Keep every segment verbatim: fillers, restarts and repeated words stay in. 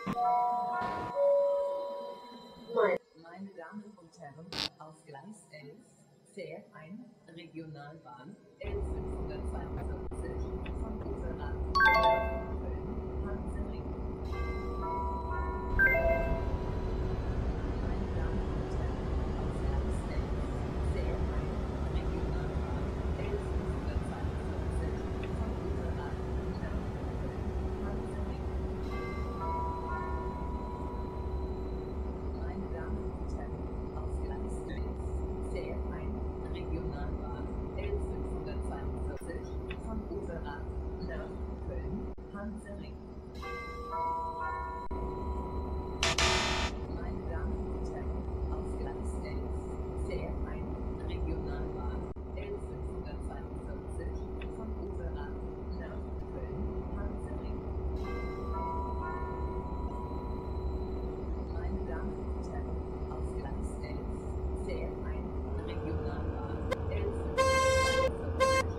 Meine Damen und Herren, auf Gleis elf fährt ein Regionalbahn elf fünfhundertzweiundvierzig von Uferrad nach Köln-Hansaring. Meine Damen und Herren, auf Gleis elf fährt ein Regionalbahn elf fünfhundertzweiundvierzig von Uferrad nach Köln-Hansaring. Meine Damen und Herren, auf Gleis elf fährt ein Regionalbahn elf fünfhundertzweiundvierzig von Uferrad nach Köln-Hansaring. Meine Damen und Herren, auf Gleis elf fährt ein Regionalbahn elf fünfhundertzweiundvierzig von Uferrad nach Köln-Hansaring. Meine Damen und Herren, auf Gleis elf fährt ein Regionalbahn elf fünfhundertzweiundvierzig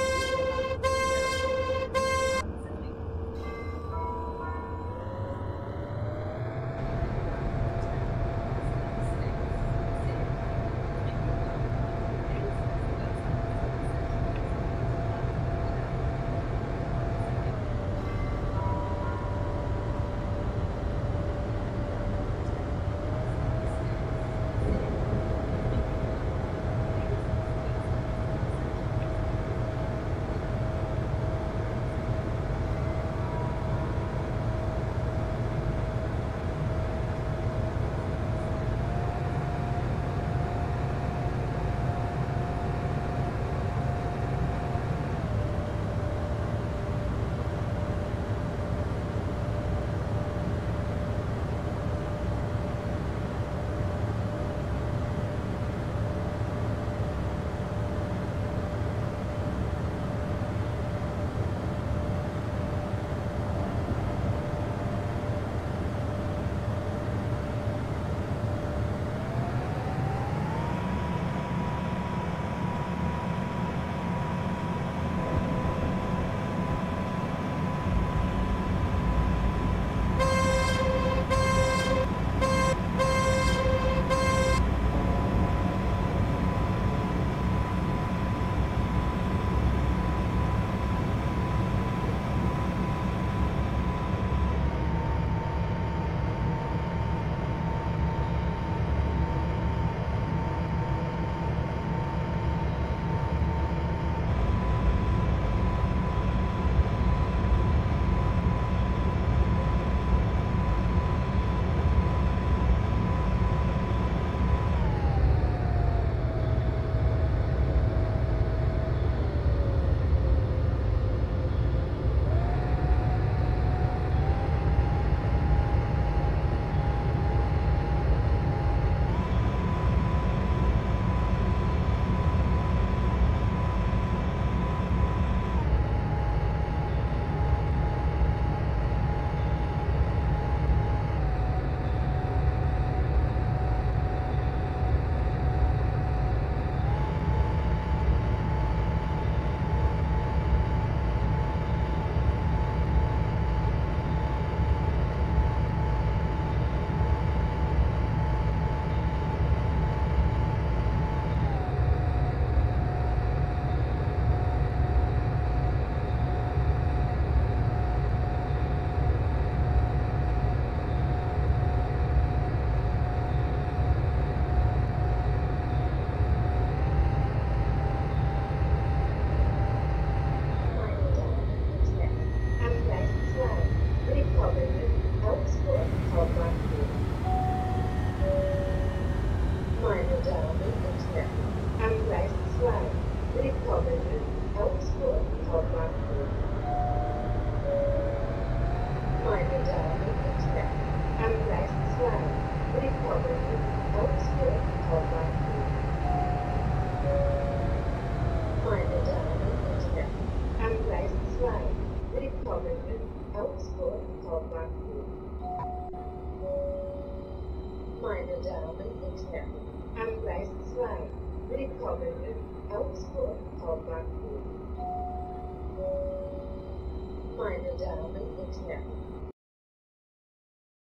Meine Damen und Herren, am Gleis zwei, willkommen in Augsburg Hauptbahnhof. Meine Damen und Herren,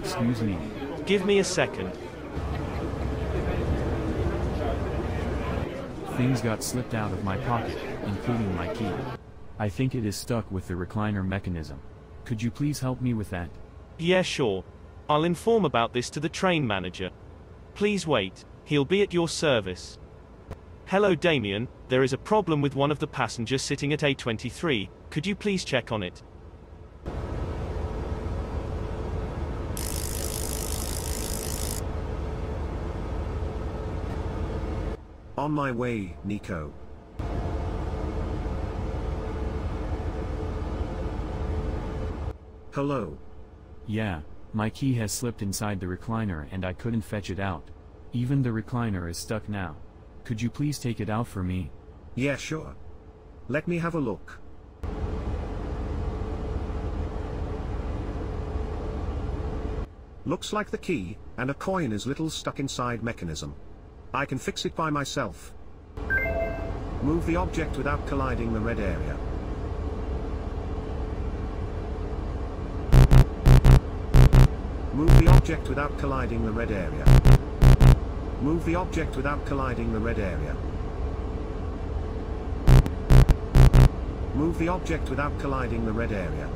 Excuse me. Give me a second. Things got slipped out of my pocket, including my key. I think it is stuck with the recliner mechanism. Could you please help me with that? Yeah, sure. I'll inform about this to the train manager. Please wait, he'll be at your service. Hello Damien, there is a problem with one of the passengers sitting at A twenty-three, could you please check on it? On my way, Nico. Hello. Yeah, my key has slipped inside the recliner and I couldn't fetch it out. Even the recliner is stuck now. Could you please take it out for me? Yeah, sure. Let me have a look. Looks like the key and a coin is little stuck inside mechanism. I can fix it by myself. Move the object without colliding the red area. Move the object without colliding the red area. Move the object without colliding the red area. Move the object without colliding the red area.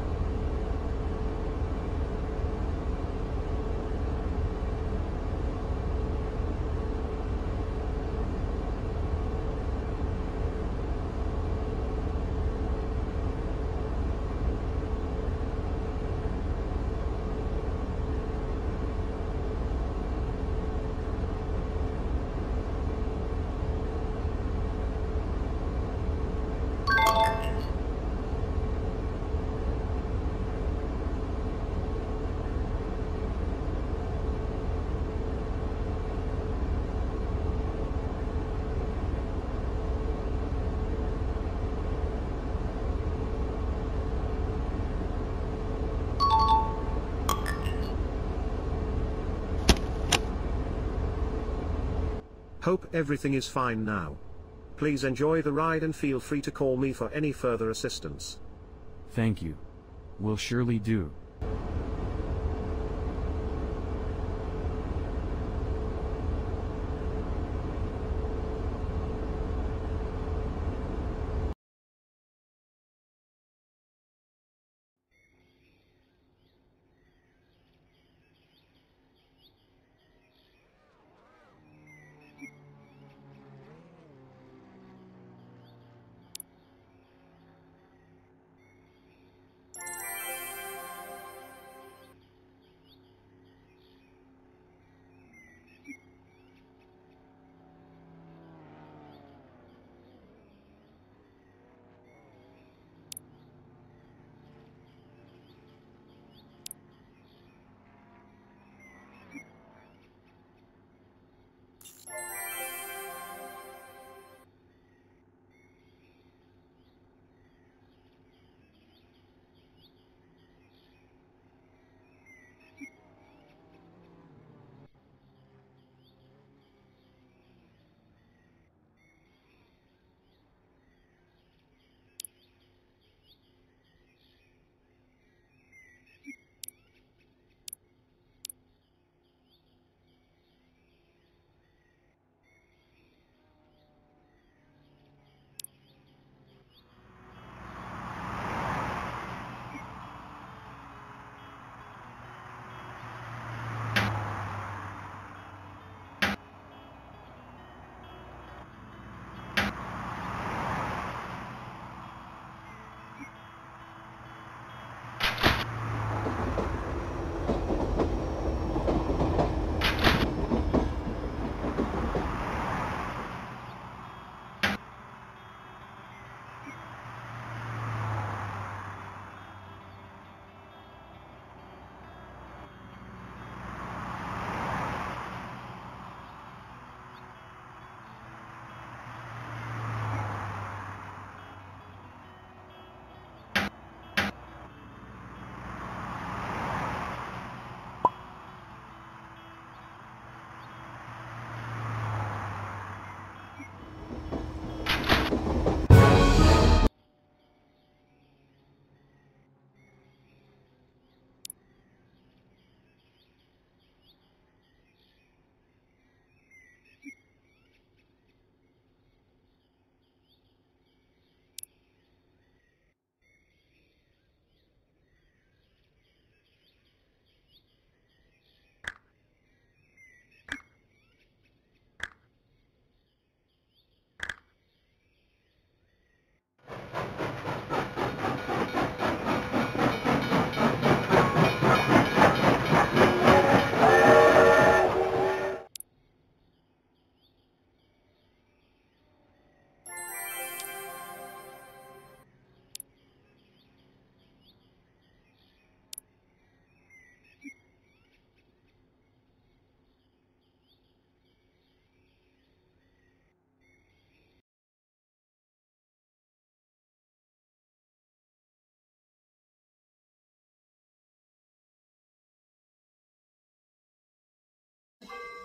Hope everything is fine now. Please enjoy the ride and feel free to call me for any further assistance. Thank you. Will surely do.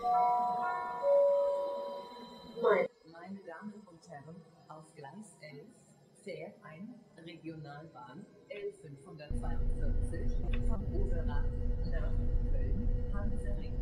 Mein Meine Damen und Herren, auf Gleis elf fährt eine Regionalbahn L fünfhundertzweiundvierzig von Oberach nach Köln, Hansaring.